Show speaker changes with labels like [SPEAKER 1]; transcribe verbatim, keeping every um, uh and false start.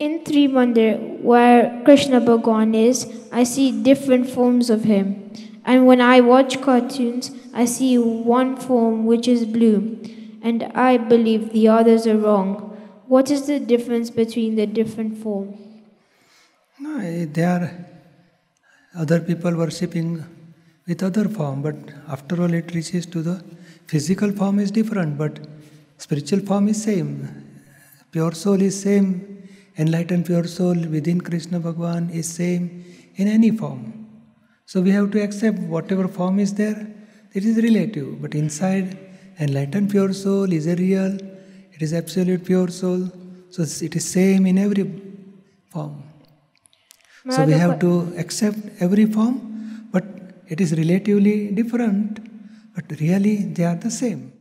[SPEAKER 1] In Trimandir, where Krishna Bhagwan is, I see different forms of him. And when I watch cartoons, I see one form which is blue, and I believe the others are wrong. What is the difference between the different forms?
[SPEAKER 2] No, eh, they are other people worshipping with other form, but after all it reaches to the physical form is different, but spiritual form is same. Pure soul is same. Enlightened pure soul within Krishna Bhagwan is same in any form. So we have to accept whatever form is there, it is relative. But inside, enlightened pure soul is a real, it is absolute pure soul. So it is same in every form. So we have to accept every form, but it is relatively different, but really they are the same.